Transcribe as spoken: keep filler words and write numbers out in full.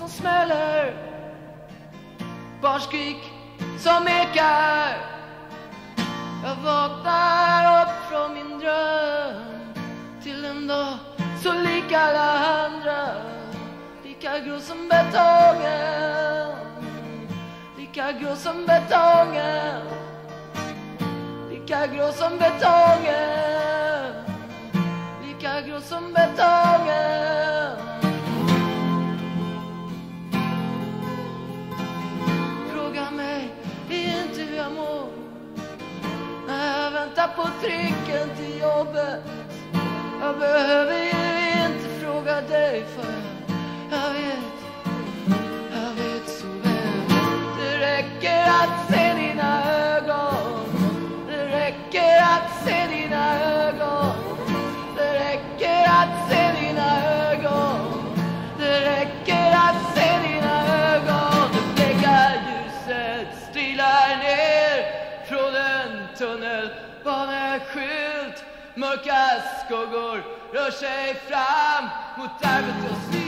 som smäller, barnskrik som ekar. Jag vaknar upp från min dröm till en dag så lik alla andra, lika grå som betongen, lika grå som betongen, lika grå som betongen, lika grå som betongen. Fråga mig inte hur jag mår när jag väntar på tricken till jobbet. Jag behöver ju inte fråga dig, för jag vet, jag vet så väl. Det räcker att se dina ögon, det räcker att se dina ögon, det räcker att se dina ögon, det räcker att se dina ögon. Det bleka ljuset strilar ner från en tunnelbaneskylt. Mörka skuggor rör sig fram mot arbete och stil.